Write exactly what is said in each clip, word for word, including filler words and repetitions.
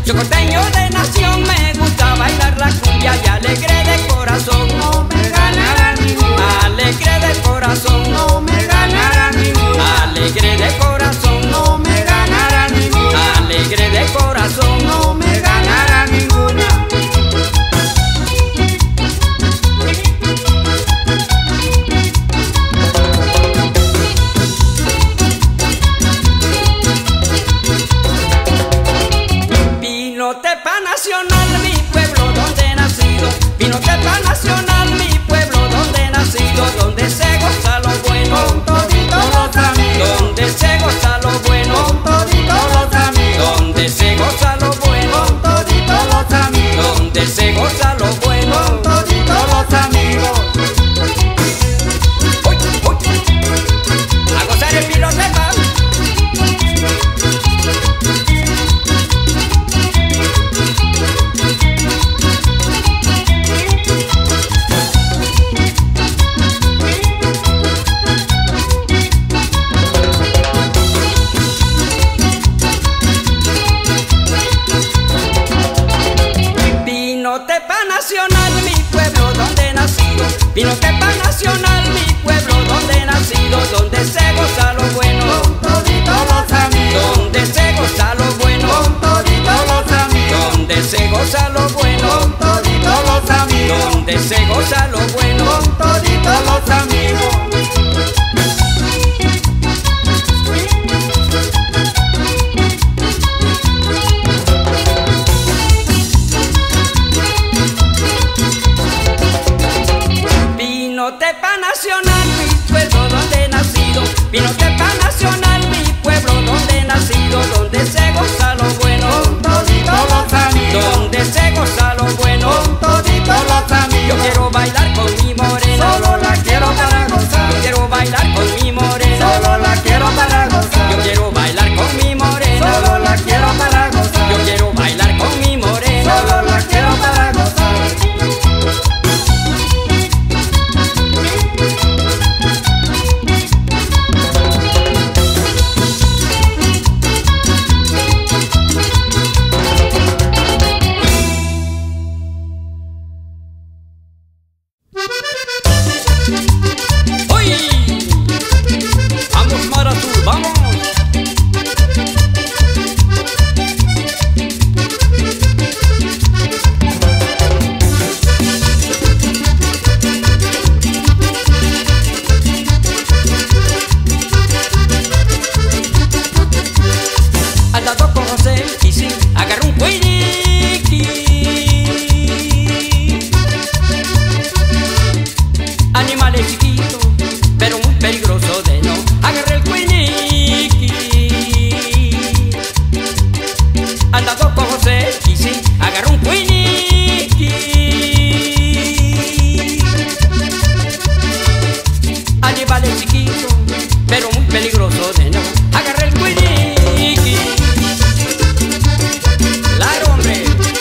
Yo costeño de nación, me gusta bailar la cumbia y alegre de corazón. No me ganará ninguna. Alegre de corazón. No me ganará ninguna. Alegre de corazón. No me ganará ninguna. Alegre de corazón. No me ganará ninguna. Pinotepa nacional, mi pueblo donde he nacido. Pinotepa nacional, mi pueblo donde he nacido. Donde se goza lo bueno, Con toditos los amigos. donde se goza lo bueno, Con toditos los amigos. donde se goza lo bueno, Con toditos los amigos. donde se goza lo bueno. Con toditos los amigos. Uy, uy. A gozar el Pinotepa. Pinotepa nacional, mi pueblo donde he nacido. Pinotepa nacional, mi pueblo donde he nacido. Donde se goza lo bueno, Con toditos los amigos. donde se goza lo bueno, Con toditos los amigos. donde se goza lo bueno, Con toditos los amigos. donde se goza lo bueno. Con toditos los amigos. Pinotepa nacional, mi pueblo donde he nacido. Pinotepa nacional, mi pueblo donde he nacido. Donde se goza lo bueno, Con toditos los amigos. donde se goza lo bueno. Con toditos los Yo amigos. quiero bailar con mi morena, Solo la quiero para gozar. yo quiero bailar con mi morena, Solo la quiero para gozar. yo quiero bailar con mi morena, Solo la quiero para gozar. yo quiero bailar con mi morena. Solo la quiero para gozar. ¡Uy! Vamos Marazul, vamos. Andado con José y sí, agarró un cuiniqui. Animales chiquitos, pero muy peligroso de no. Agarré el cuiniqui. Andado con José y sí, agarró un cuiniqui. Animales chiquitos, pero muy peligroso de no. Agarré el cuiniqui. Claro, hombre.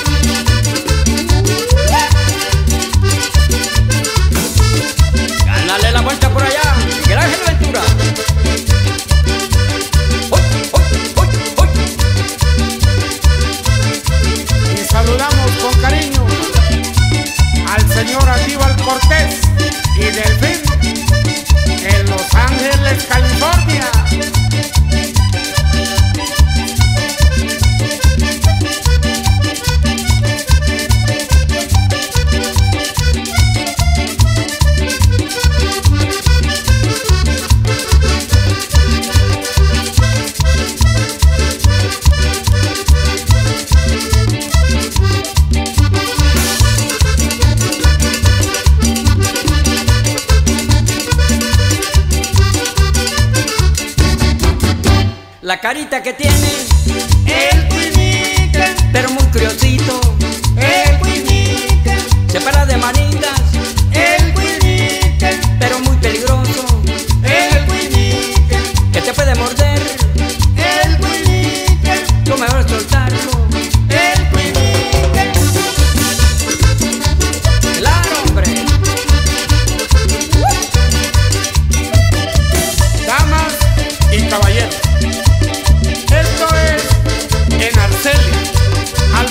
Gánale la vuelta por allá, Miguel Ángel Ventura. ¡Uy, uy, uy, uy! Y saludamos con cariño al señor Aníbal Cortés y Delfín en Los Ángeles, California. La carita que tiene, El cuinique, pero muy curiosito. el cuinique, Se para de manitas, el cuinique, pero muy peligroso. el cuinique, Que te puede morder, el cuinique, lo mejor es soltarlo. el cuinique. Claro, hombre. Damas y caballeros, esto es en Arcelia, a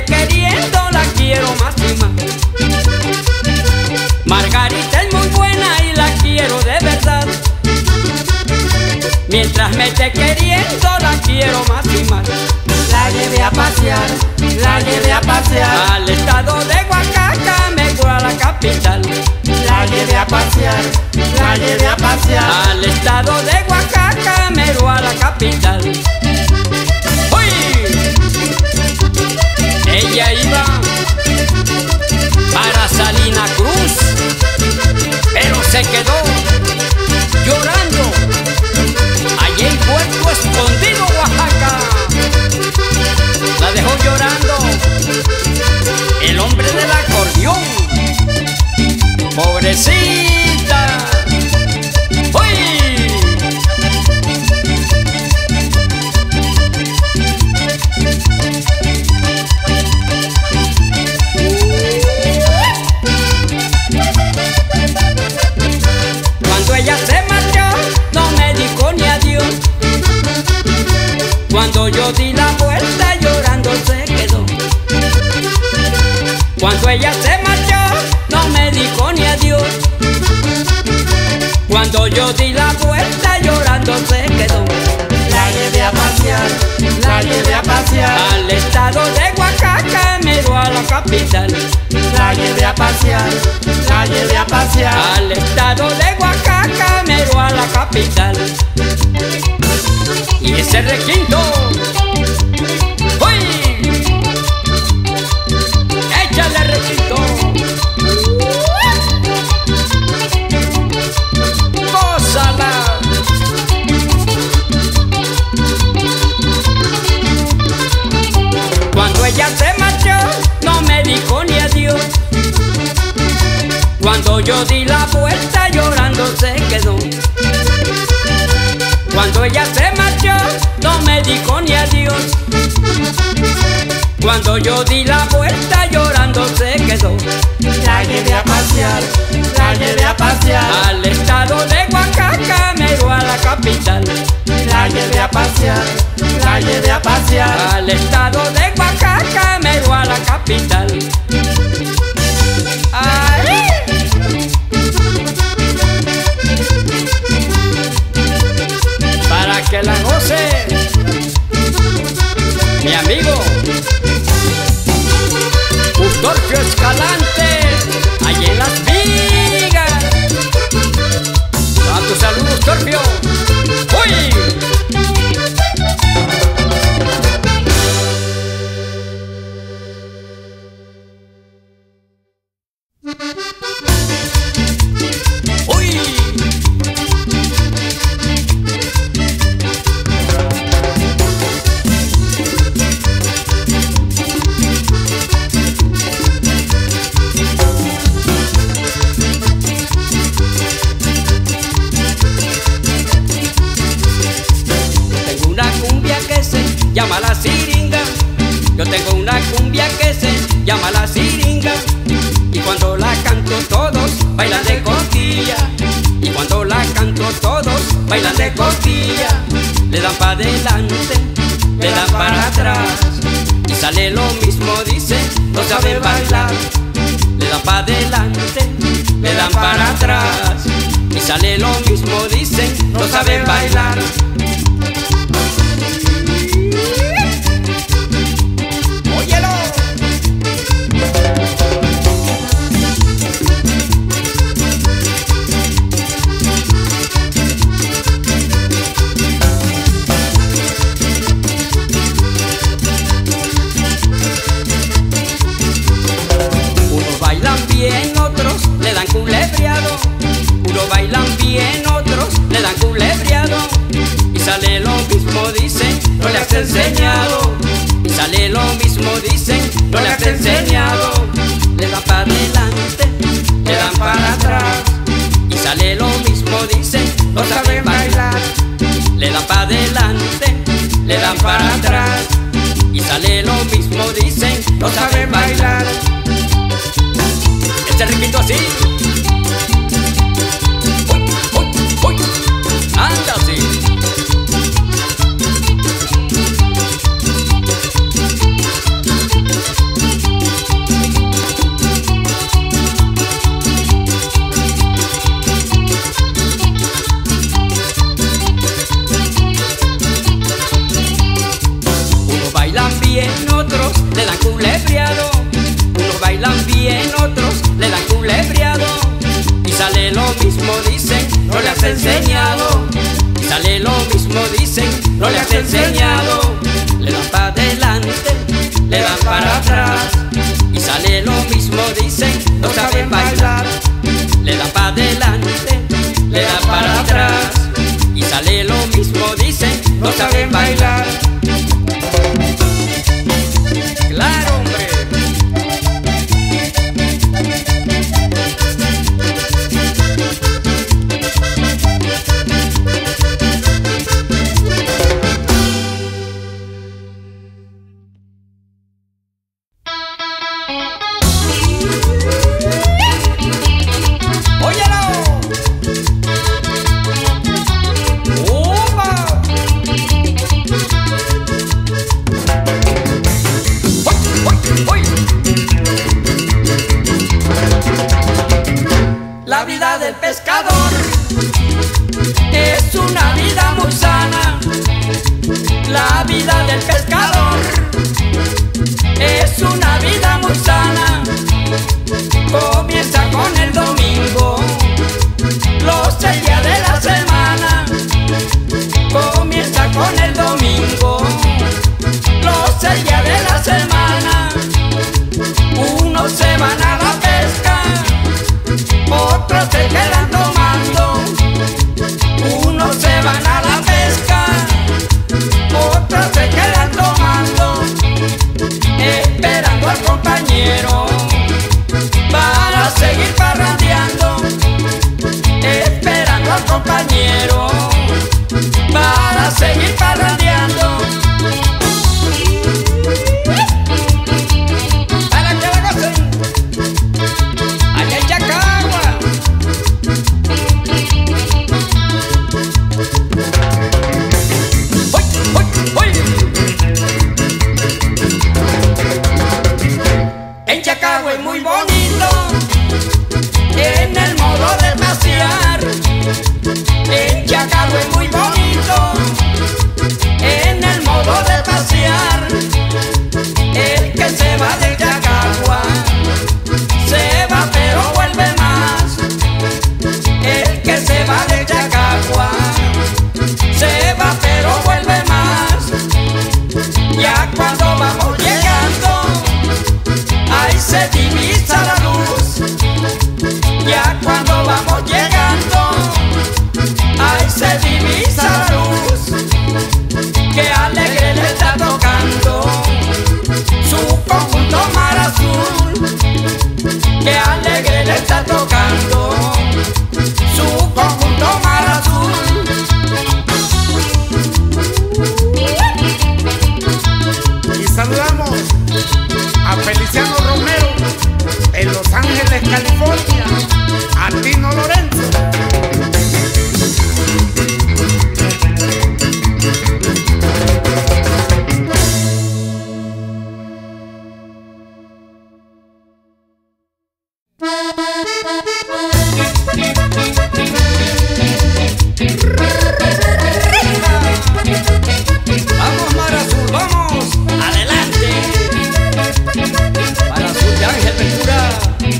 queriendo la quiero más y más. Margarita es muy buena y la quiero de verdad. Mientras me esté queriendo la quiero más y más. La llevé a pasear, la llevé a pasear. Al estado de Oaxaca, me voy a la capital. La llevé a pasear, la llevé a pasear. Al estado de Oaxaca, me voy a la capital. ¡Uy! Ella iba para Salina Cruz, pero se quedó llorando allí en Puerto Escondido, Oaxaca. La dejó llorando el hombre del acordeón. Pobrecita. ¡Uy! Cuando ella se marchó, no me dijo ni adiós. Cuando yo di la vuelta, llorando se quedó. Cuando ella se marchó, no me dijo ni adiós. Cuando yo di la vuelta, llorando se quedó. La llevé a pasear, la llevé a pasear. Al estado de Oaxaca, me voy a la capital. La llevé a pasear, la llevé a pasear. Al estado de Oaxaca, me voy a la capital. Y ese requinto, ¡uy! ¡Échale requinto! ¡Gózala! Cuando ella se marchó, no me dijo ni adiós. Cuando yo di la vuelta, llorando se quedó. Cuando ella se marchó, no me dijo ni adiós. Cuando yo di la vuelta, llorando se quedó. La llevé a pasear, la llevé a pasear. Al estado de Oaxaca, me voy a la capital. La llevé a pasear, la llevé a pasear. Al estado de Oaxaca, me voy a la capital. ¡Ay! Para que la goce mi amigo Ustorfio Escalante, allí en Las Vigas. A tu salud, Ustorfio. ¡Uy! ¡Uy! Llama la siringa, yo tengo una cumbia que se llama la siringa. Y cuando la canto todos bailan de costilla. Y cuando la canto todos bailan de costilla. Le dan para adelante, le dan para atrás. Y sale lo mismo, dice, no saben bailar. Le dan para adelante, le dan para atrás. Y sale lo mismo, dicen, no saben bailar. Le dan culebreado, unos bailan bien, otros le dan culebreado. Y sale lo mismo, dicen, no le has enseñado. Y sale lo mismo, dicen, no le has enseñado. Le dan para adelante, le dan para atrás. Y sale lo mismo, dicen, no saben bailar. Le dan para adelante, le dan para atrás. Y sale lo mismo, dicen, no saben bailar. Este riquito así. Uy, uy, uy. Anda así. enseñado. Y sale lo mismo, dicen, no le has enseñado. Le dan para adelante, le dan para atrás. Y sale lo mismo, dicen, no saben bailar. Le dan para adelante, le dan para atrás. Y sale lo mismo, dicen, no saben bailar. Claro, hombre. La vida del pescador es una vida muy sana. La vida del pescador es una vida muy sana. Comienza con el domingo, los seis días de la semana. Comienza con el domingo, los seis días de la semana. Unos se van a la pesca, otros se quedan tomando. Unos se van a la pesca, otros se quedan tomando, esperando al compañero para seguir parrandeando. Esperando al compañero para seguir parrandeando. Para que la gocen, allá en Chacagua. ¡Uy, uy, uy! En Chacagua es muy bonito, en el modo de pasear. En Chacagua es muy bonito, en el modo de pasear. El que se va de Chacagua se va pero vuelve más. El que se va de Chacagua se va pero vuelve más. Ya cuando vamos llegando, ahí se divisa la luz. Ya cuando vamos llegando, ahí se divisa la luz. Que alegre le está tocando su conjunto Mar Azul. Que alegre le está tocando su conjunto Mar Azul. Y saludamos a Feliciano Romero en Los Ángeles, California, a Tino Lorenzo. Vamos Mar Azul, vamos, adelante. Mar Azul de Ángel Ventura.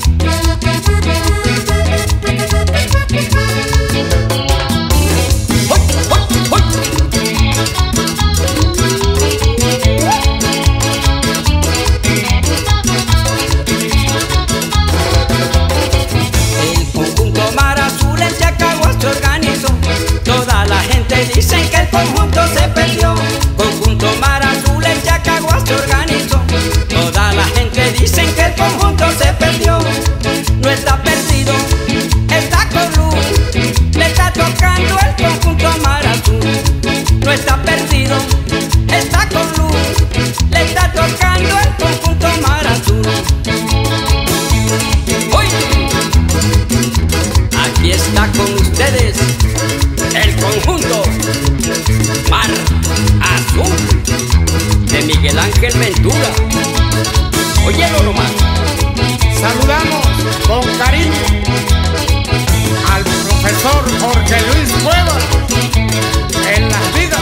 ¡Uy, uy, uy! El conjunto Mar Azul en Chacagua se organizó. Toda la gente dicen que el conjunto se perdió. Conjunto Mar Azul en Chacagua se organizó. Toda la gente dicen que el conjunto se perdió. No está perdido, está con luz. Le está tocando el conjunto Mar Azul. No está perdido, está con luz. Le está tocando el conjunto Mar Azul. ¡Uy! Aquí está con ustedes el conjunto Mar Azul de Miguel Ángel Ventura. Óyelo nomás. Saludamos con cariño al profesor Jorge Luis Cuevas en Las Vigas.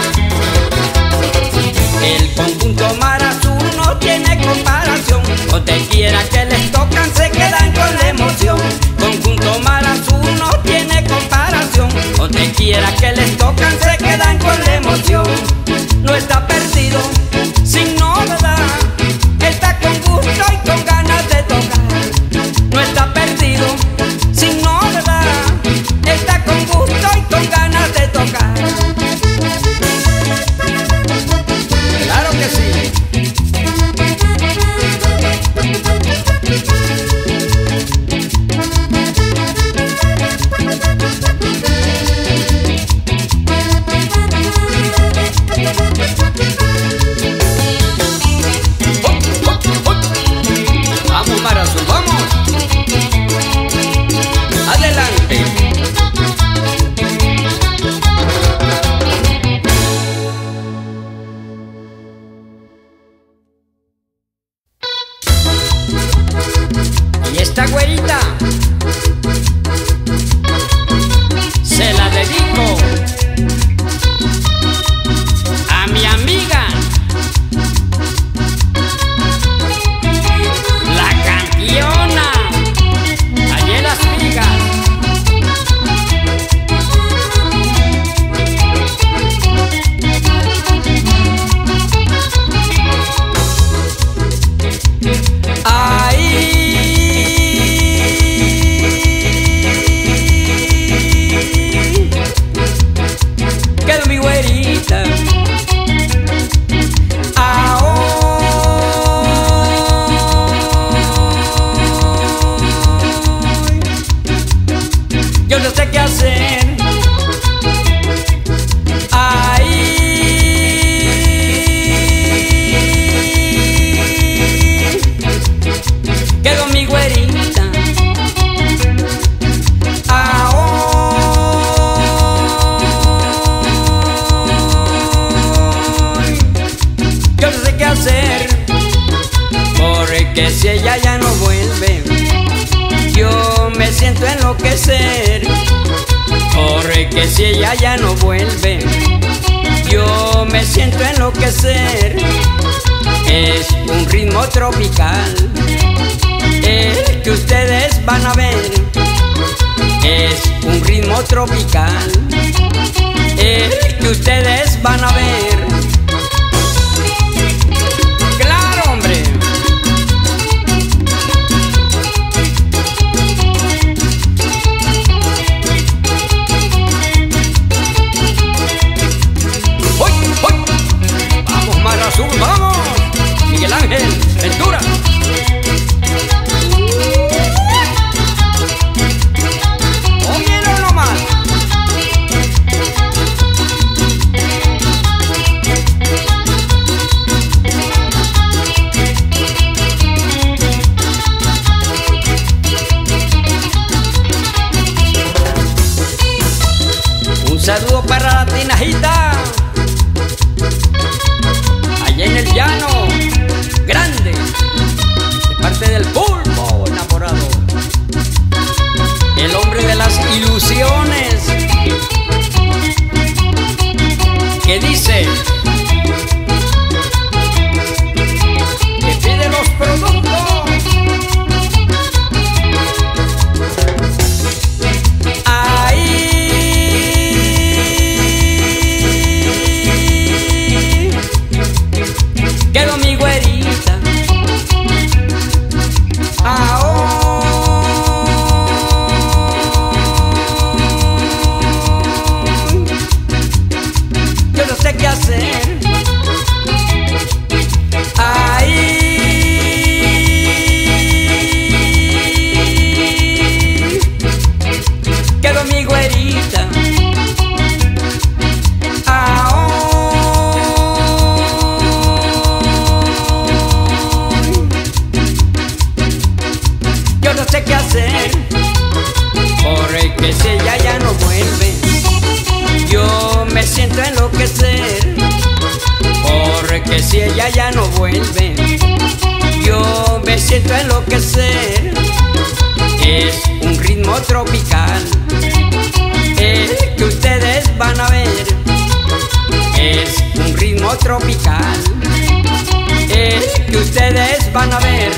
El conjunto Mar Azul no tiene comparación. Donde quiera que les tocan se quedan con la emoción. Conjunto Mar Azul no tiene comparación. Donde quiera que les tocan se quedan con la emoción. No está perdido, sin novedad, está con gusto y con ganas de tocar. No está perdido, sin novedad, está con gusto y con ganas de tocar. Claro que sí. Vamos, Marazú, vamos. Adelante. Y esta güerita se la dedico a mi amiga la campeona allá en Las Vigas. Quedó mi güerita. Yo no sé qué hacer. Ahí quedó mi güerita. Yo no sé qué hacer, porque si ella ya no vuelve, yo me siento enloquecer. Porque si ella ya no vuelve, yo me siento enloquecer. Es un ritmo tropical el que ustedes van a ver. Es un ritmo tropical el que ustedes van a ver. ¡Claro, hombre! ¡Uy, uy! ¡Vamos, Marazú, vamos! Miguel Ángel Ventura. ¡Óyelo nomás! Un saludo para la Tinajita, allá en el llano grande, de parte del Pulpo enamorado, el hombre de las ilusiones, que dice que pide los productos. Quedó mi güerita. Yo no sé qué hacer. Ahí quedó mi güerita. Yo no sé qué hacer, porque si ella ya no vuelve, yo me siento enloquecer. Porque si ella ya no vuelve, yo me siento enloquecer. Es un ritmo tropical el que ustedes van a ver. Es un ritmo tropical el que ustedes van a ver.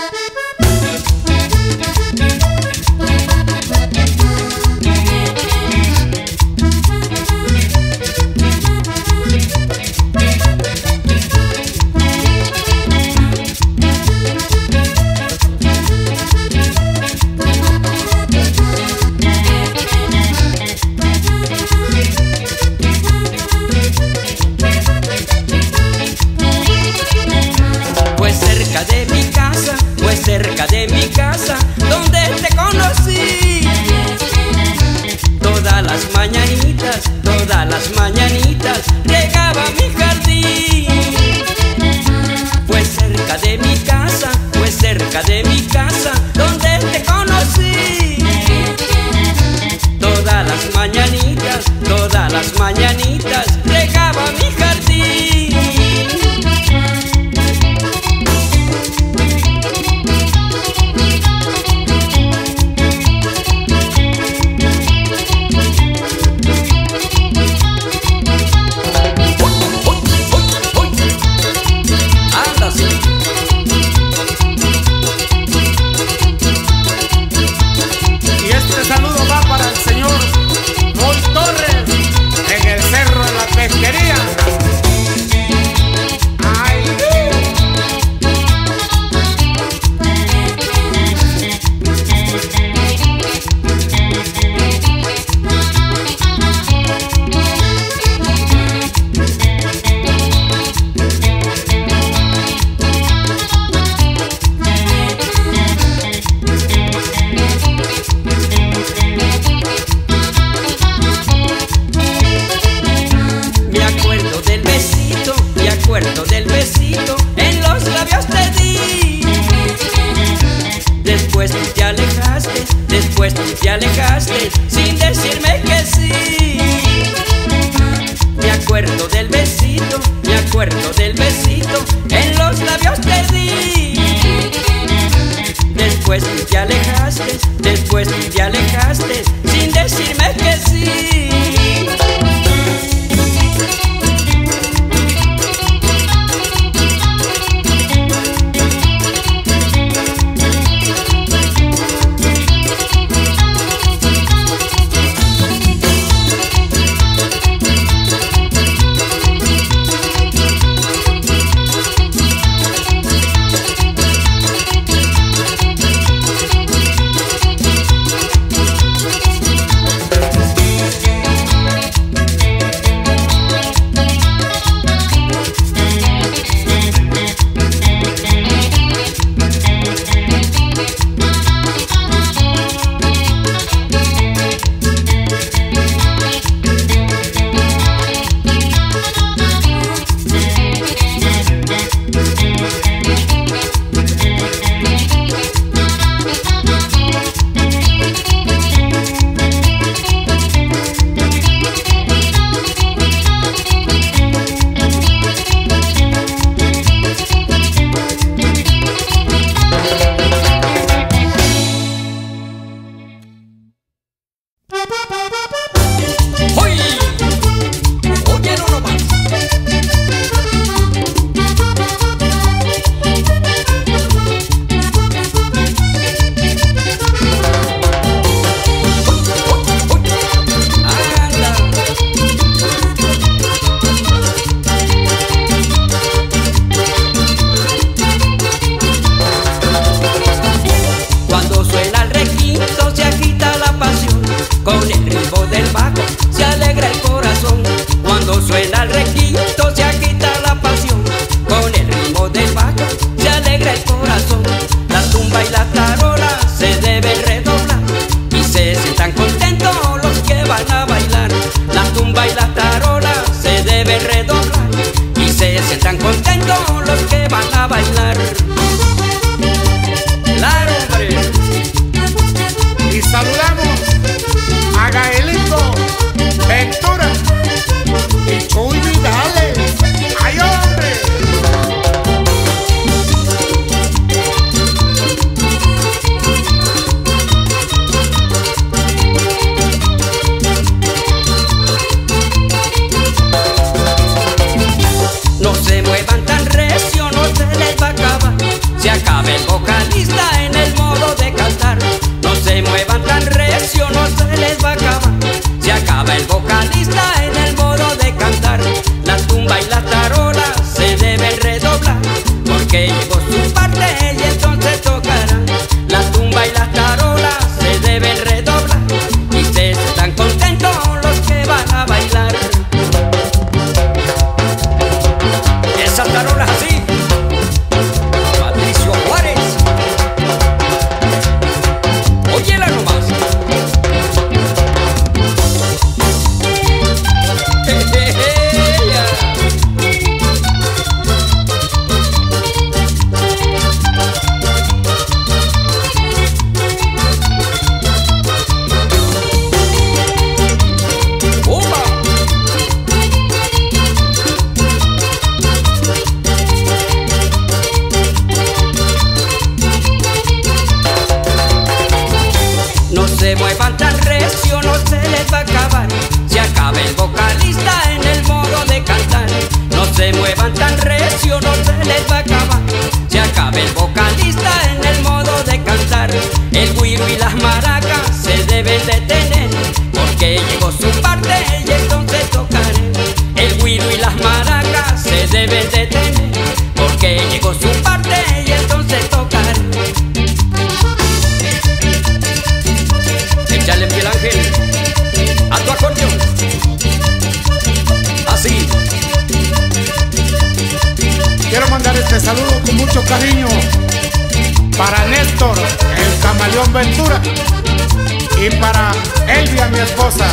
De mi casa, pues cerca de mi casa, donde te conocí. Todas las mañanitas, todas las mañanitas, regaba mi jardín. Pues cerca de mi casa, pues cerca de mi casa, donde te conocí. Todas las mañanitas, todas las mañanitas, regaba mi jardín. llegó su parte y entonces tocar. Échale Miguel Ángel a tu acordeón, así. Quiero mandar este saludo con mucho cariño para Néstor, el Camaleón Ventura, y para Elvia, mi esposa.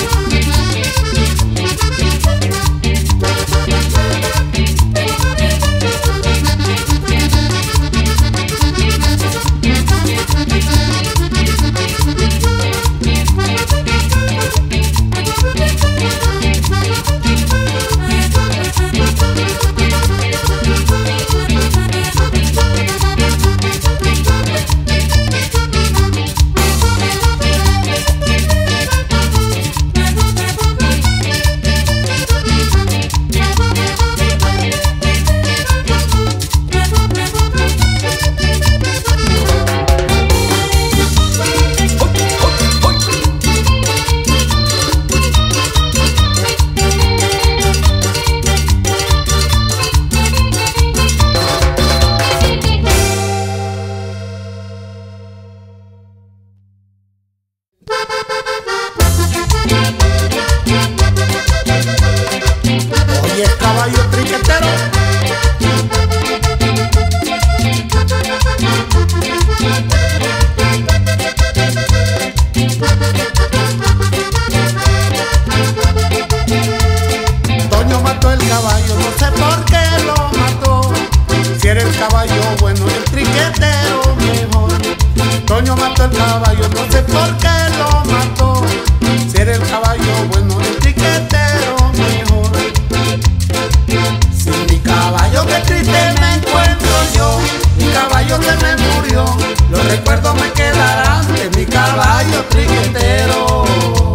Toño mató el caballo, no sé por qué lo mató. Si era el caballo bueno, el triquetero mejor. Sin mi caballo, qué triste me encuentro yo. Mi caballo se me murió, los recuerdos me quedarán de mi caballo triquetero.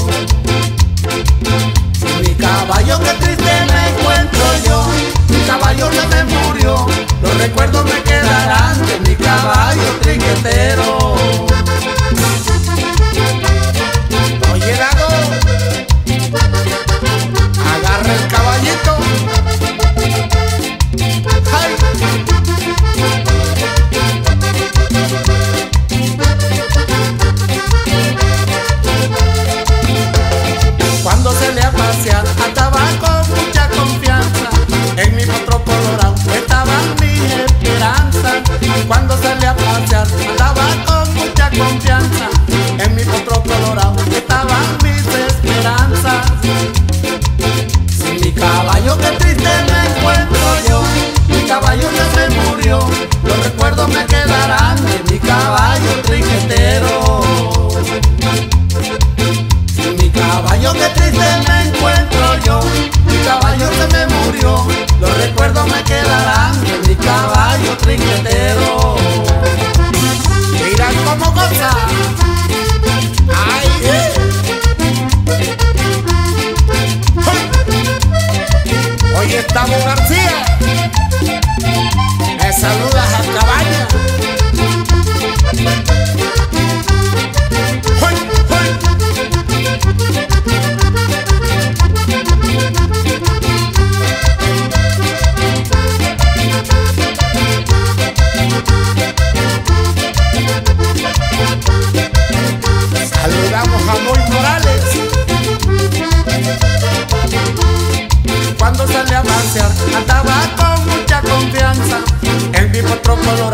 Sin mi caballo, qué triste me encuentro yo. Mi caballo se me murió, los recuerdos me quedarán de mi caballo triquetero. Oye, Lago, agarra el caballito. ¡Ay! Cuando se le a pasear andaba con mucha confianza. En mi potro colorado estaban mis esperanzas. Cuando se le a pasear andaba con mucha confianza. En mi potro colorado estaban mis esperanzas. Sin mi caballo, qué triste me encuentro yo. Mi caballo ya se murió, los recuerdos me quedarán de mi caballo triquetero. Sin mi caballo, qué triste me encuentro yo. Mi caballo se me murió, los recuerdos me quedarán de mi caballo triquetero. Mira cómo goza. Ay, eh. Oye, estamos García, me saludas a Cabaña. ¡Hoy, hoy! Saludamos a Moy Morales. Cuando salí a pasear andaba con mucha confianza. En mi potro colorado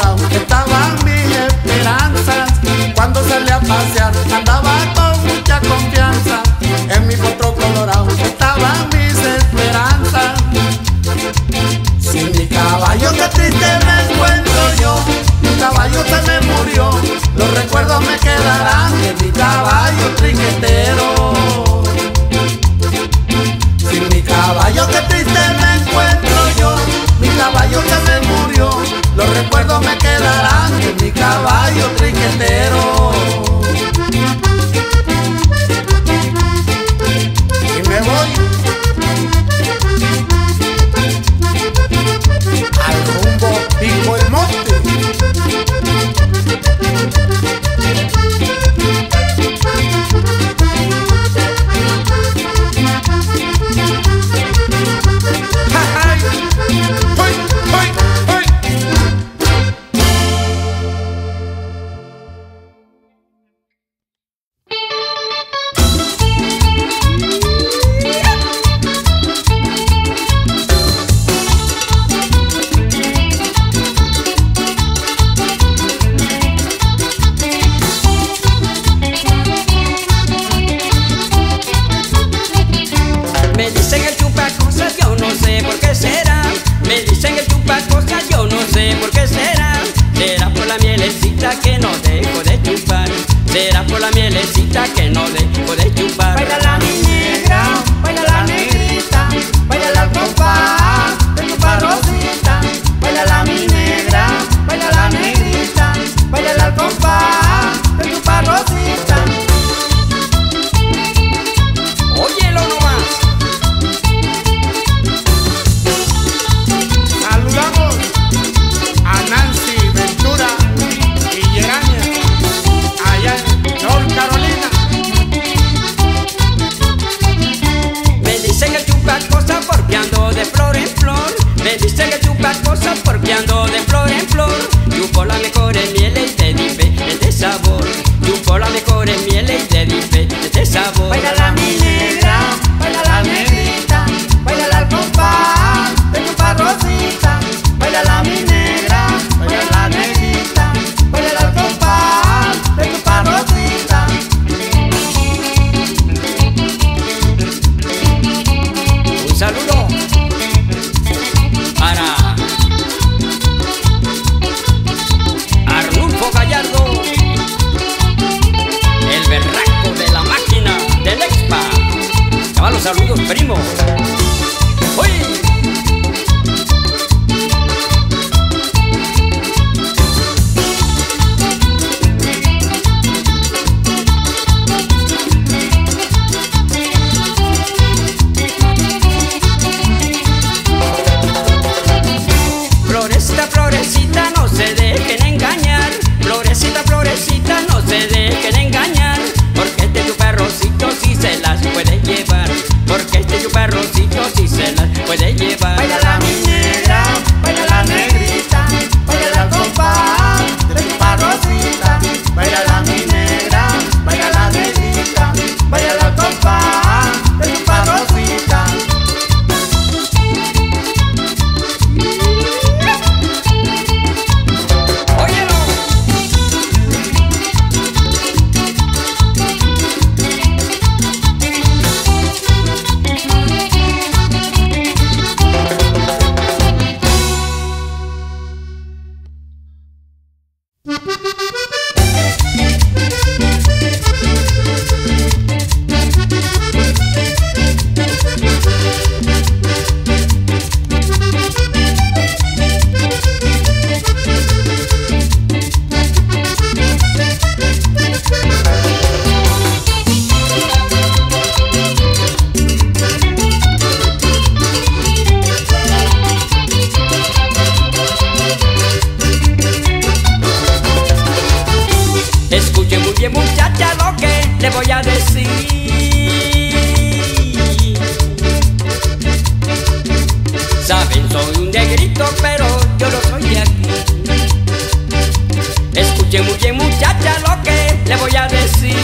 negrita que no dejo de chupar. Baila la mi negra, baila la negrita, baila al compás de tu parrosita. Baila la mi negra, baila la negrita, baila al compás de tu parrosita. Óyelo nomás. Saludamos a Nancy Ventura y Gerania allá en North Carolina. Me dicen que chupa cosas porque ando de flor en flor. Me dicen que chupa cosas porque ando de flor en flor. Chupo las mejores mieles de diferente sabor. Chupo las mejores mieles de diferente sabor. Baila la mi negra, baila la negrita, baila al compás de tu parrosita. Baila la mi negra, baila la negrita, baila al compás de tu parrosita. Un saludo para Arnulfo Gallardo, el berraco de la máquina del Expa. Lleva los saludos, primo. ¡Uy! Florecita, florecita, no se dejen engañar. Florecita, florecita, no se dejen engañar. Porque este chuparrosito sí se las puede llevar. Porque este chuparrosito sí se las puede llevar. Baila la mi negra, baila la negrita, baila al compás de tu parrosita. Baila la mi negra, baila la negrita, baila al compás de tu parrosita. ¡Óyelo! Escuche muy bien, muchacha, lo que le voy a decir. Saben, soy un negrito, pero yo no soy de aquí. Escuche muy bien, muchacha, lo que le voy a decir.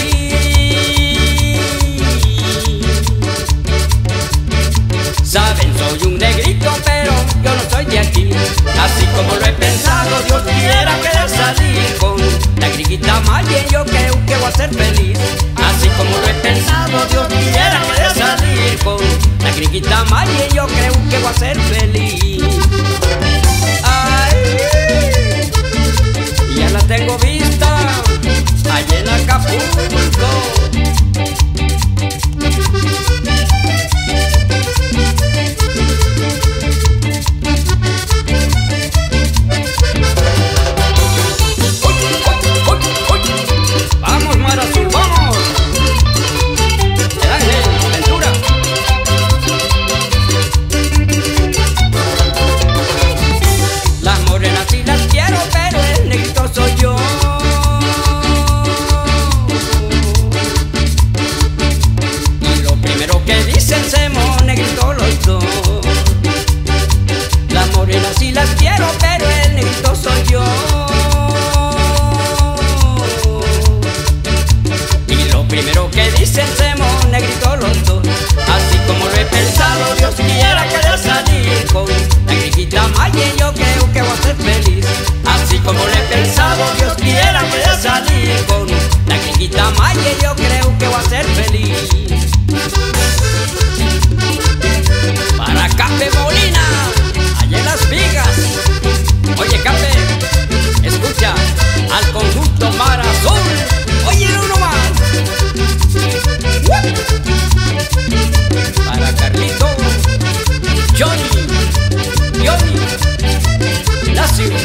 Saben, soy un negrito, pero yo no soy de aquí. Así como lo he pensado, Dios quiera querer salir con la griguita Maya, yo creo que voy a ser feliz. Así como lo he pensado, Dios quiera querer salir con la griguita Maya, yo creo que voy a ser feliz. Ay, ya la tengo vista, allá en Acapulco. Vamos, Mar Azul, vamos. El Ángel Ventura.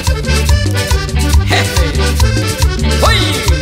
Jefe. ¡Uy!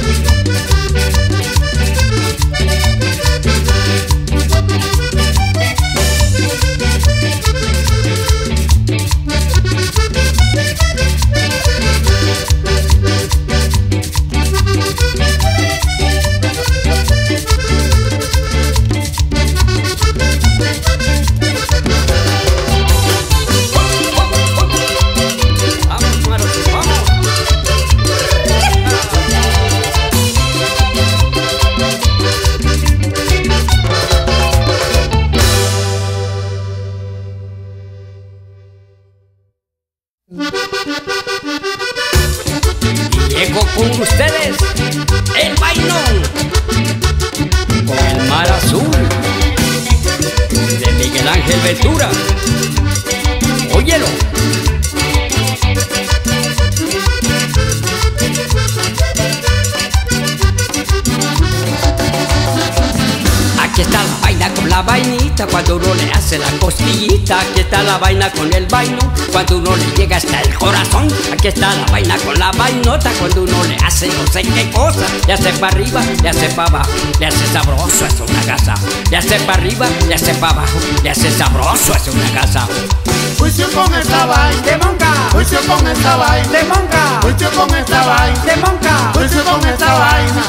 Llegó con ustedes el bailón con el mar azul de Miguel Ángel Ventura. Óyelo. Aquí está la vaina con la vainita, cuando uno le hace la costillita. Aquí está la vaina con el vaino, cuando uno le llega hasta el corazón. Aquí está la vaina con la vainota, cuando uno le hace no sé qué cosa. Le hace para arriba, le hace para abajo, le hace sabroso, es una casa. Le hace para arriba, le hace para abajo, le hace sabroso, es una casa. Juicio con esta vaina de monca, Juicio con esta vaina de monca, Juicio con esta vaina de monca, Juicio con esta vaina.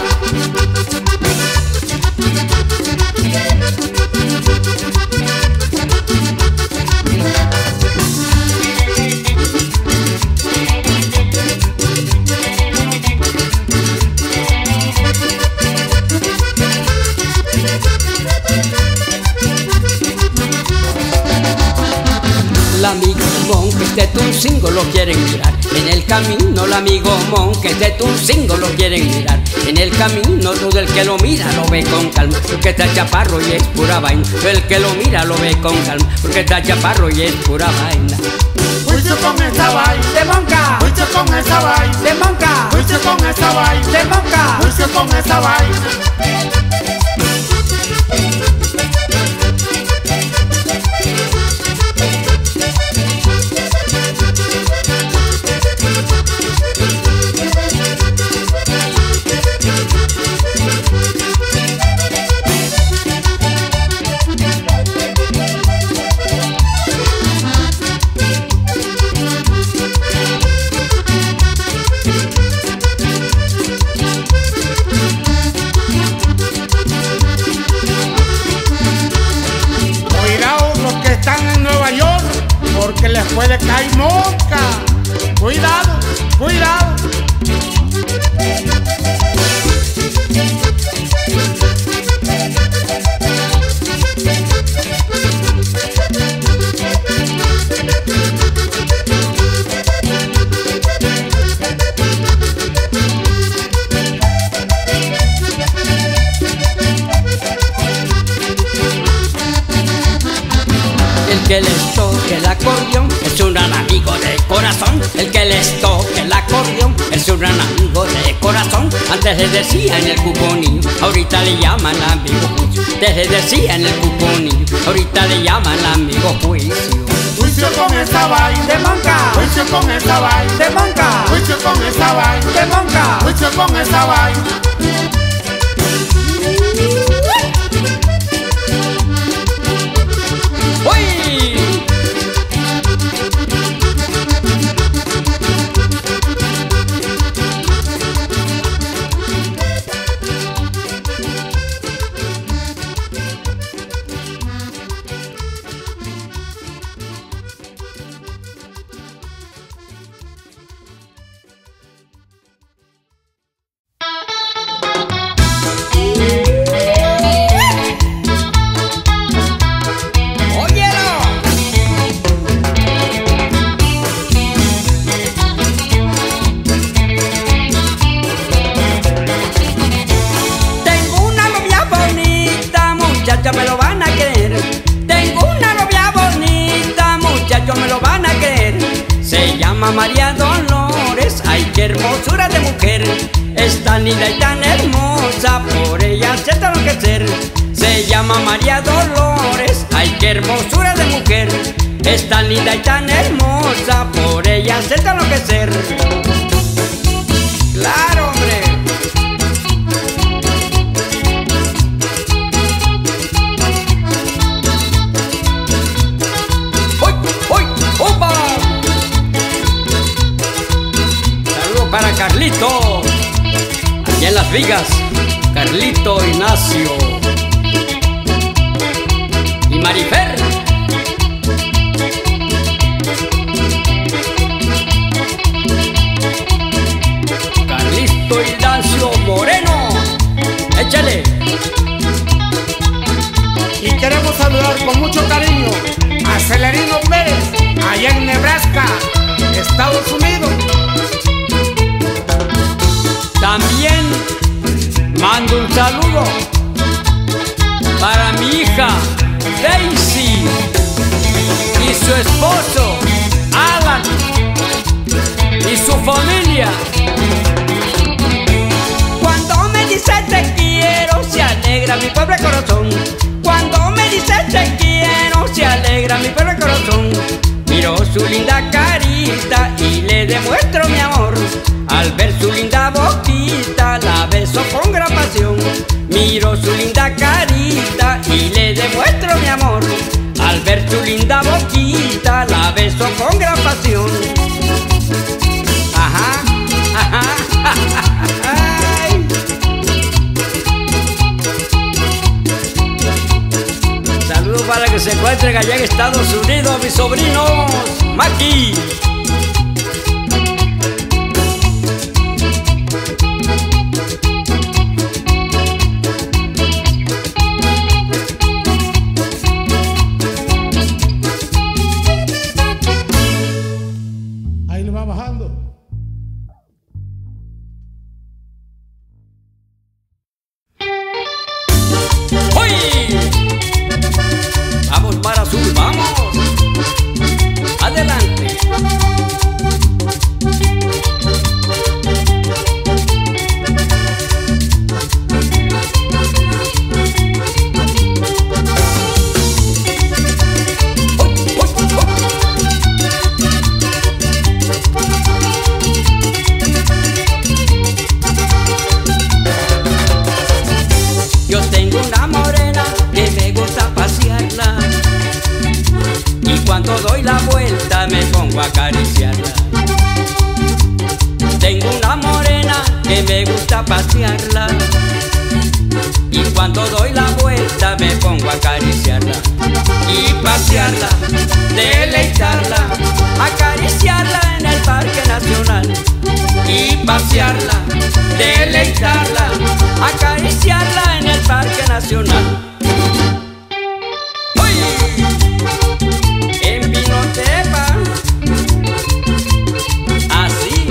El amigo Mon que es de Tuncingo lo quieren mirar en el camino. El amigo Mon que es de Tuncingo lo quieren mirar en el camino. Todo el que lo mira lo ve con calma, porque está chaparro y es pura vaina. Todo el que lo mira lo ve con calma, porque está chaparro y es pura vaina. Juicio con esta vaina de monca, Juicio con esta vaina de monca, Juicio con esta vaina de monca, Juicio con esta vaina. Porque les puede caer mosca. Cuidado, cuidado. El que les toque el acordeón es un gran amigo de corazón. El que les toque el acordeón es un gran amigo de corazón. Antes les decía en el cuponillo, ahorita le llaman amigo juicio. Antes les decía en el cuponillo, ahorita le llaman amigo juicio. Juicio con esta vaina de monca, Juicio con esta vaina de monca, Juicio con esta vaina de monca, Juicio con esta vaina. ¡Uy! Me lo van a creer. Tengo una novia bonita, muchachos me lo van a creer. Se llama María Dolores, ay qué hermosura de mujer. Es tan linda y tan hermosa, por ella se tengo que ser. Se llama María Dolores, ay qué hermosura de mujer, es tan linda y tan hermosa, por ella se te enloquecer. Claro, hombre. ¡Uy, uy, upa! Saludos para Carlito, allá en Las Vigas, Carlito Ignacio y Marifer. Carlito Ignacio Moreno, échale. Y queremos saludar con mucho cariño a Celerino Pérez, allá en Nebraska, Estados Unidos. También mando un saludo para mi hija Daisy y su esposo Alan y su familia. Cuando me dice te quiero, se alegra mi pobre corazón. Cuando me dice te quiero, se alegra mi pobre corazón. Miro su linda carita y le demuestro mi amor. Al ver su linda boquita, la beso con gran pasión. Miro su linda carita y le demuestro mi amor. Al ver su linda boquita, la beso con gran pasión. Ajá, ajá, ay. Saludos para que se encuentren allá en Estados Unidos, mis sobrinos Maki. Ahí le va bajando. ¡Uy! Vamos para Azul, vamos. Adelante. Yo tengo una morena que me gusta pasearla, y cuando doy la vuelta me pongo a acariciarla. Tengo una morena que me gusta pasearla, y cuando doy la vuelta me pongo a acariciarla. Y pasearla, deleitarla, acariciarla en el Parque Nacional. Y pasearla, deleitarla, acariciarla en el Parque Nacional. ¡Uy! En Pinotepa, así.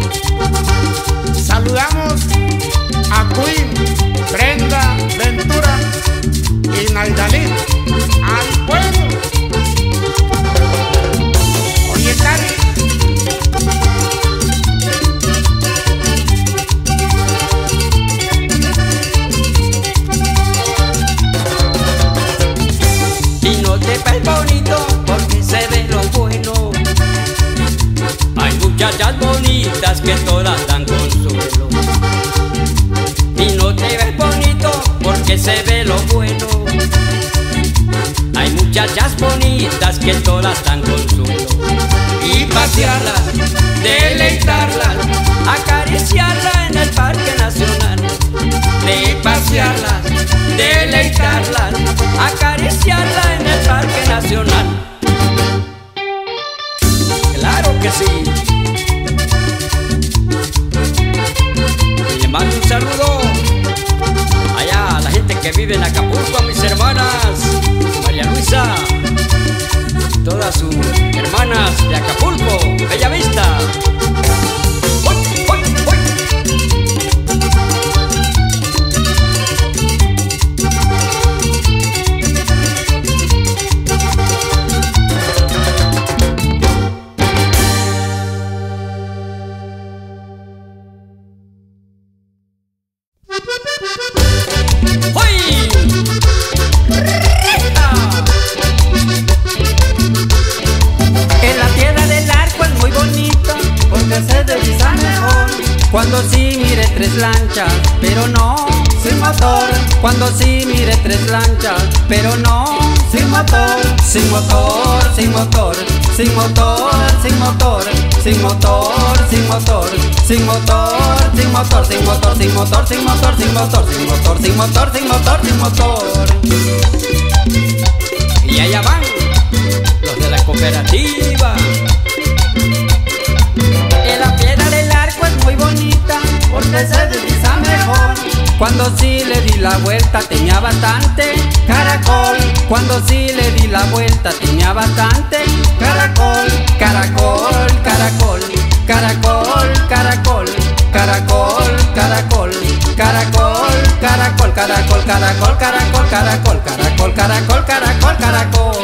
Saludamos a Queen, Brenda, Ventura y Naidalí, al pueblo. Oye, Cari, Pinotepa es bonito porque se ve lo bueno. Hay muchachas bonitas que todas dan consuelo. Pinotepa es bonito porque se ve lo bueno. Hay muchachas bonitas que todas dan consuelo. Y pasearlas, deleitarlas, acariciarla en el Parque Nacional. De pasearlas, deleitarlas, acariciarla en el Parque Nacional. Claro que sí. Y le mando un saludo allá a la gente que vive en Acapulco, a mis hermanas María Luisa, todas sus hermanas de Acapulco, Bella Vista. ¡Uy, uy, uy! divisa mejor. Cuando sí mire tres lanchas, pero no sin motor. Cuando sí mire tres lanchas, pero no sin motor. Sin motor, sin motor, sin motor, sin motor, sin motor, sin motor, sin motor, sin motor, sin motor, sin motor, sin motor, sin motor, sin motor, sin motor, sin motor, sin motor. Y allá van los de la cooperativa. En la piedra del arco es muy bonita porque se divisa mejor. Cuando sí le di la vuelta tenía bastante caracol. Cuando sí le di la vuelta tenía bastante caracol. Caracol, caracol, caracol, caracol, caracol, caracol, caracol, caracol, caracol, caracol, caracol, caracol, caracol, caracol, caracol, caracol.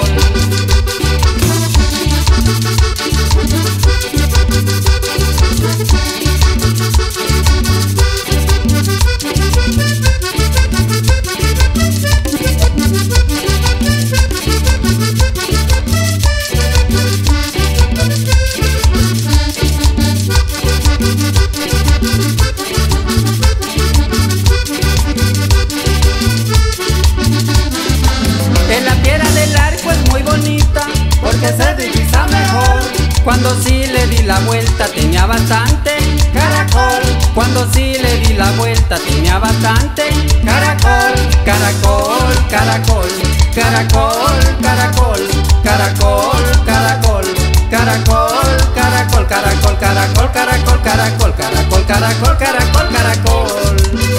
En la piedra del arco es muy bonita porque se divisa mejor. Cuando sí le di la vuelta tenía bastante caracol. Cuando sí le di la vuelta tenía bastante caracol. Caracol, caracol, caracol, caracol, caracol, caracol, caracol, caracol, caracol, caracol, caracol, caracol, caracol, caracol, caracol, caracol.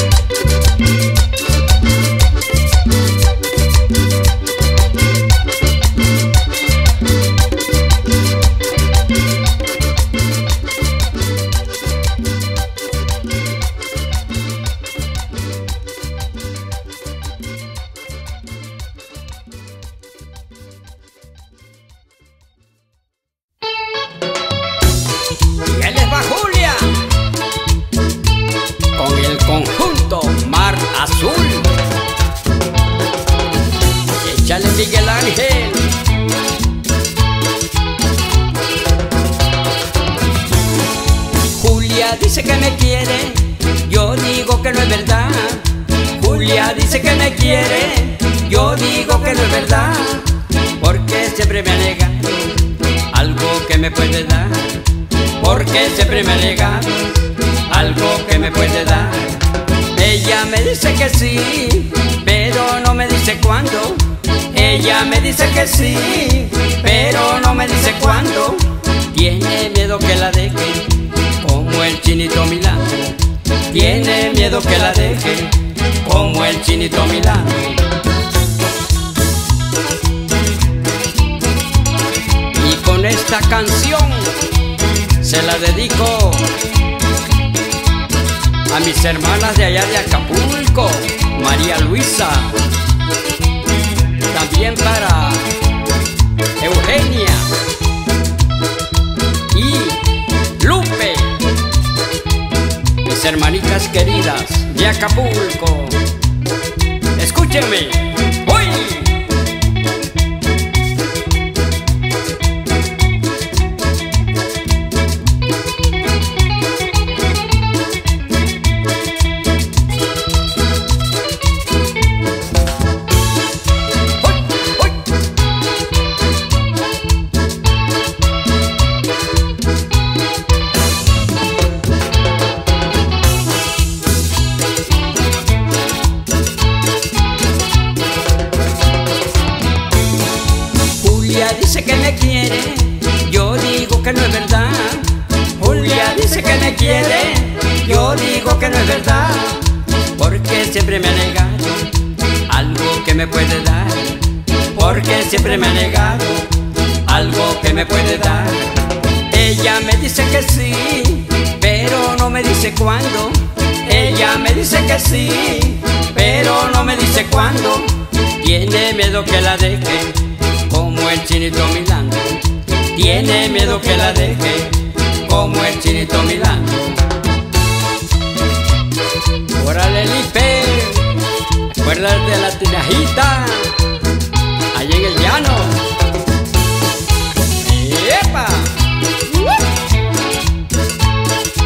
Y ahí les va Julia con el conjunto Mar Azul. Y échale Miguel Ángel. Julia dice que me quiere, yo digo que no es verdad. Julia dice que me quiere, yo digo que no es verdad. Porque siempre me alega algo que me puede dar. Porque siempre me ha negado algo que me puede dar. Ella me dice que sí, pero no me dice cuándo. Ella me dice que sí, pero no me dice cuándo. Tiene miedo que la deje, como el Chinito Milano. Tiene miedo que la deje, como el Chinito Milano. Y con esta canción se la dedico a mis hermanas de allá de Acapulco, María Luisa, también para Eugenia y Lupe, mis hermanitas queridas de Acapulco. Escúchenme, ¡voy! Dice que me quiere, yo digo que no es verdad. Julia dice que me quiere, yo digo que no es verdad. Porque siempre me ha negado algo que me puede dar. Porque siempre me ha negado algo que me puede dar. Ella me dice que sí, pero no me dice cuándo. Ella me dice que sí, pero no me dice cuándo. Tiene miedo que la deje, como el Chinito Milano. Tiene miedo que la deje, como el Chinito Milano. Órale, Lipe, acuérdate de la tinajita allá en el llano. ¡Epa!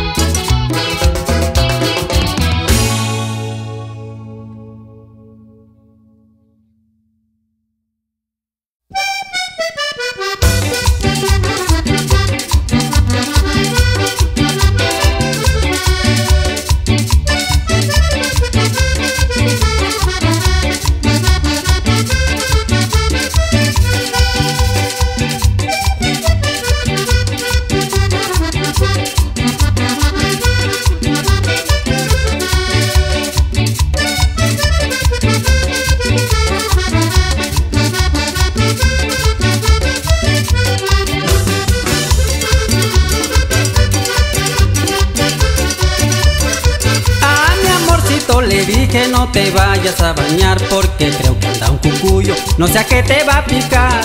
dije no te vayas a bañar porque creo que anda un cucuyo, no sé a qué te va a picar.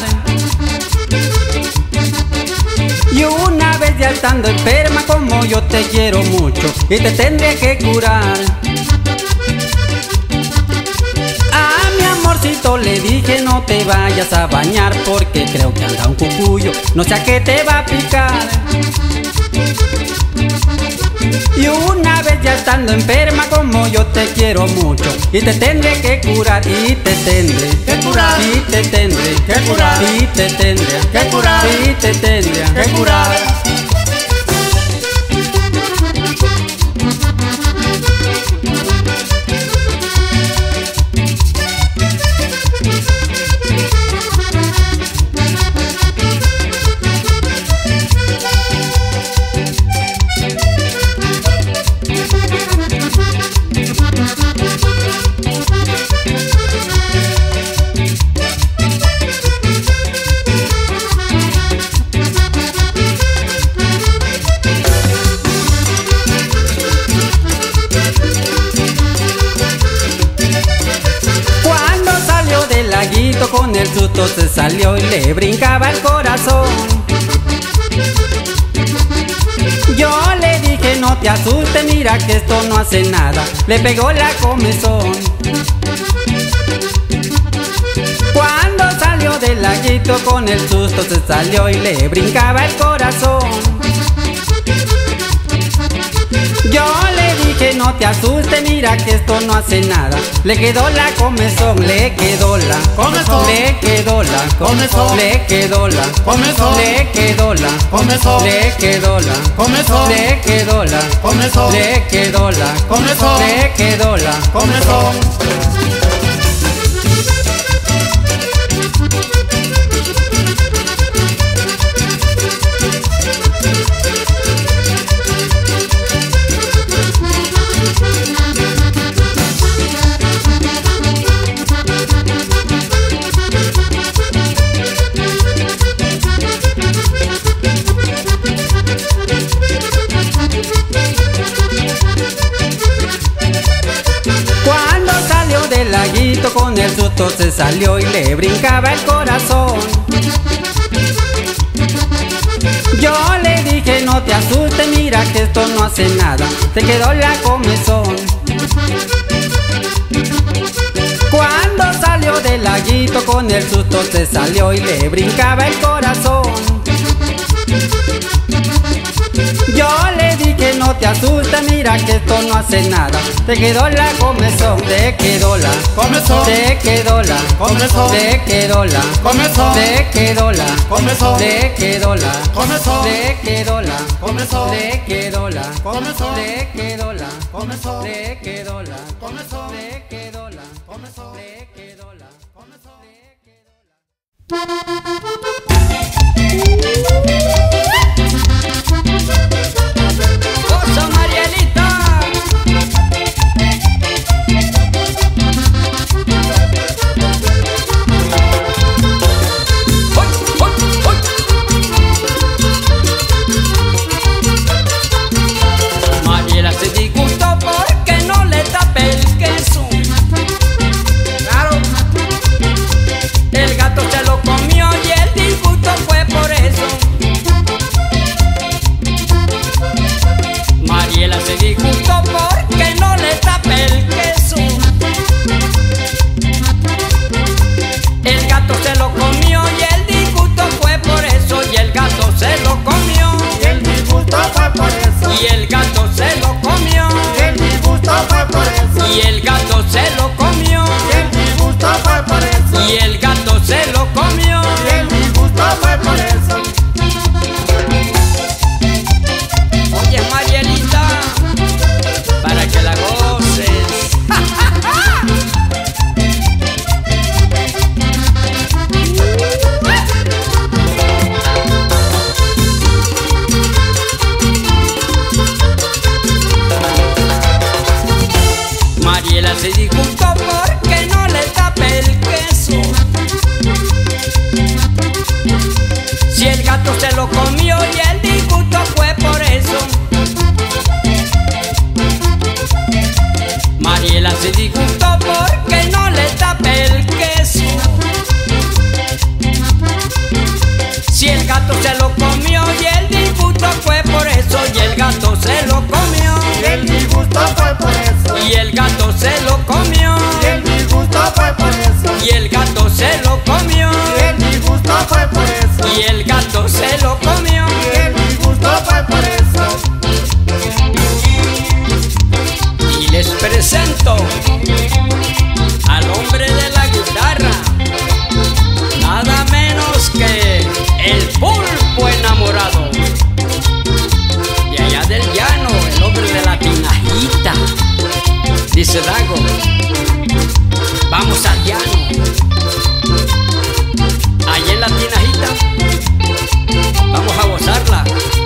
Y una vez ya estando enferma como yo te quiero mucho y te tendré que curar. A mi amorcito le dije no te vayas a bañar porque creo que anda un cucuyo, no sé a qué te va a picar. Y una vez ya estando enferma como yo te quiero mucho y te tendré que curar y te tendré que curar y te tendré que curar y te tendré que curar y te tendré que curar. Con el susto se salió y le brincaba el corazón. Yo le dije no te asustes, mira que esto no hace nada. Le pegó la comezón. Cuando salió del laguito con el susto se salió y le brincaba el corazón. Yo le dije no te asustes, mira que esto no hace nada. Le quedó la comezón, le quedó la comezón, le quedó la comezón, le quedó la comezón, le quedó la comezón, le quedó la comezón, le quedó la comezón, le quedó la comezón, le quedó la comezón. Con el susto se salió y le brincaba el corazón. Yo le dije no te asustes, mira que esto no hace nada. Te quedó la comezón. Cuando salió del laguito con el susto se salió y le brincaba el corazón. Yo le dije no te asustes, mira que esto no hace nada. Te quedó la comezón, te quedó la comezón, te quedó la comezón, te quedó la comezón, te quedó la comezón, te quedó la comezón, te quedó la comezón, te quedó la comezón, te quedó la comezón, te quedó la comezón, te quedó la comezón, te quedó la comezón. ¡Oso Marielita! ¡Hoy, hoy, hoy! Mariela se disgustó porque no le tapé el queso. Claro. El gato se lo comió y el disgusto fue por eso. se disgustó porque no le tapé el queso. Si el gato se lo comió y el disgusto fue por eso, y el gato se lo comió, Y el disgusto fue por eso. y el gato se lo comió, Y el disgusto fue por eso. y el gato se lo comió, Y el disgusto fue por eso. y el gato se lo comió. Y el disgusto fue por eso. Y les presento al hombre de la guitarra, nada menos que el pulpo enamorado, de allá del llano, el hombre de la tinajita. Dice Dago, vamos al llano, allá en la tinajita, vamos a gozarla.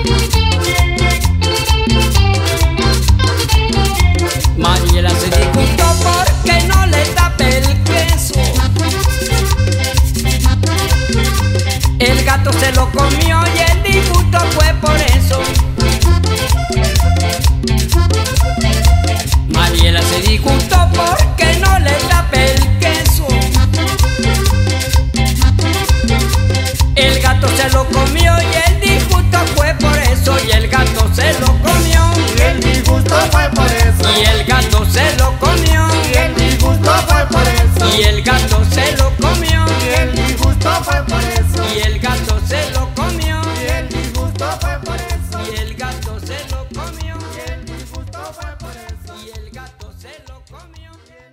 Mariela se disgustó porque no le tapé el queso. El gato se lo comió y el disgusto fue por eso. Mariela se disgustó porque no le tapé el queso. El gato se lo comió y el disgusto fue por eso, y el gato se lo comió, Y el disgusto fue por eso. y el gato se lo comió, Y el disgusto fue por eso. y el gato se lo comió, Y el disgusto fue por eso. y el gato se lo comió, Y el disgusto fue por eso. y el gato se lo comió, Y el disgusto fue por eso. y el gato se lo comió.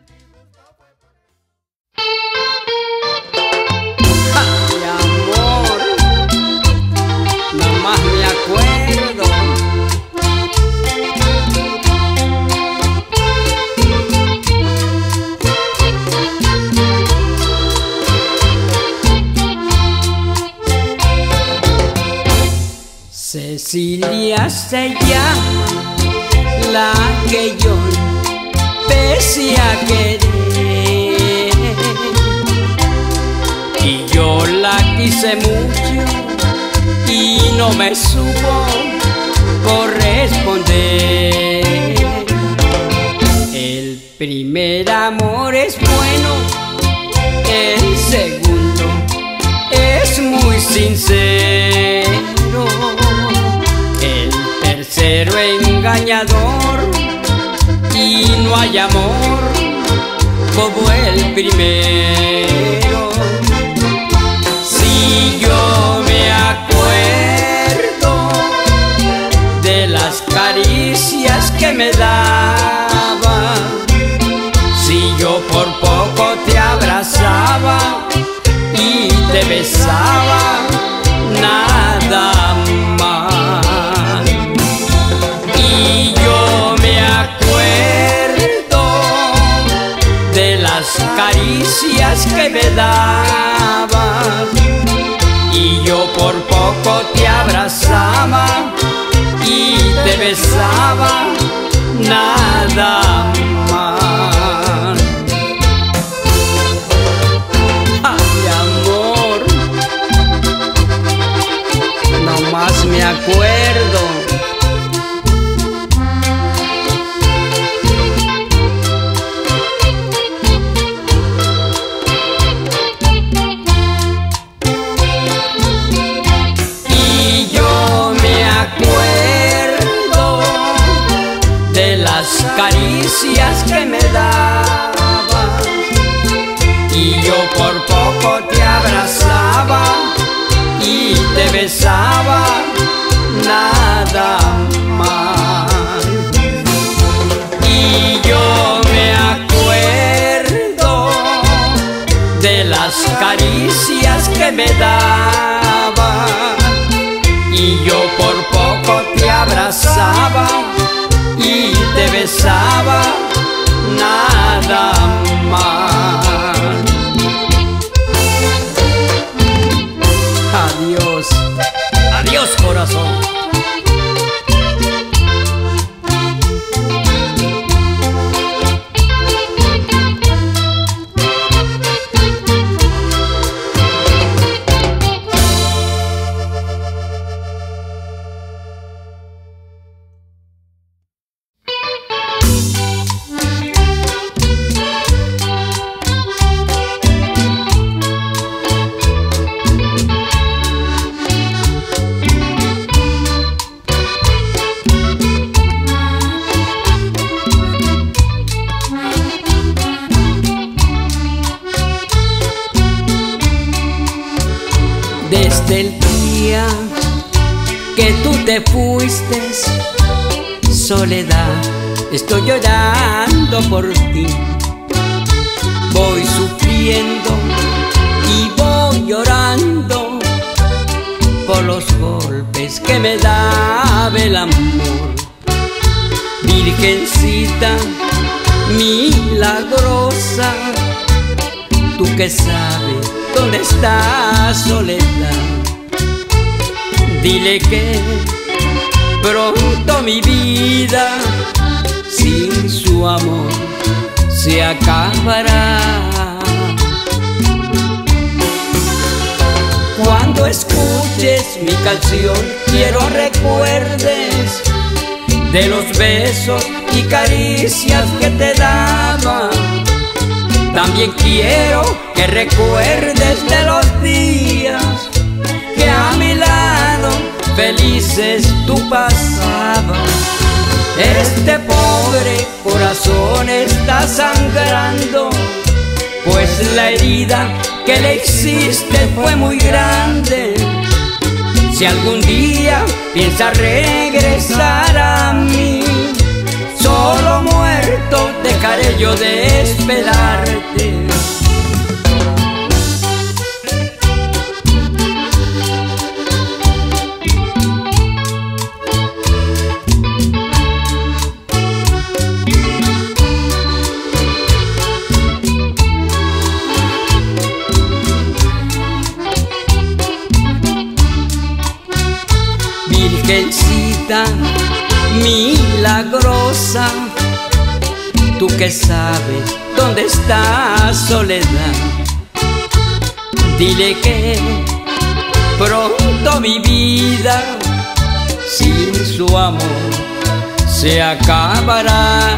Ay, amor, nomás me acuerdo. Cecilia se llama la que yo empecé a querer, y yo la quise mucho y no me supo corresponder. El primer amor es bueno, el segundo es muy sincero, el tercero engañador, y no hay amor como el primero. Si yo me acuerdo de las caricias que me daba, si yo por poco te abrazaba y te besaba, nada más. Y yo me acuerdo de las caricias que me dabas, y yo por poco te abrazaba y te besaba, nada más. Ay, amor, nomás me acuerdo. Y yo me acuerdo de las caricias que me dabas, y yo por poco te abrazaba y te besaba, nada más. Y yo me acuerdo de las caricias que me dabas, y yo por poco te abrazaba y te besaba, nada más. Adiós, adiós corazón. te fuiste, soledad, estoy llorando por ti. Voy sufriendo y voy llorando por los golpes que me daba el amor. Virgencita milagrosa, tú que sabes dónde está Soledad, dile que pronto mi vida sin su amor se acabará. Cuando escuches mi canción, quiero recuerdes de los besos y caricias que te daba. También quiero que recuerdes de los días que a mi lado felices tú pasabas. Este pobre corazón está sangrando, pues la herida que le hiciste fue muy grande. Si algún día piensas regresar a mí, solo muerto dejaré yo de esperarte. Virgencita milagrosa, tú que sabes dónde está Soledad, dile que pronto mi vida sin su amor se acabará.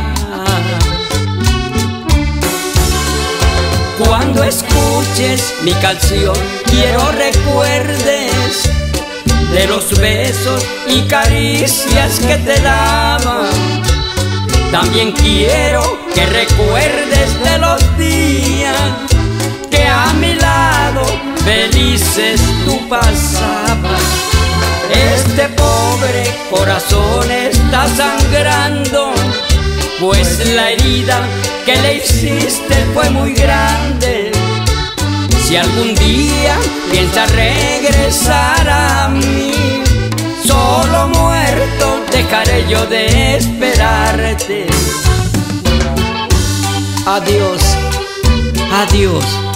Cuando escuches mi canción, quiero recuerdes de los besos y caricias que te daba. También quiero que recuerdes de los días que a mi lado felices tú pasabas. Este pobre corazón está sangrando, pues la herida que le hiciste fue muy grande. Si algún día piensas regresar a mí, solo muerto dejaré yo de esperarte. Adiós, adiós.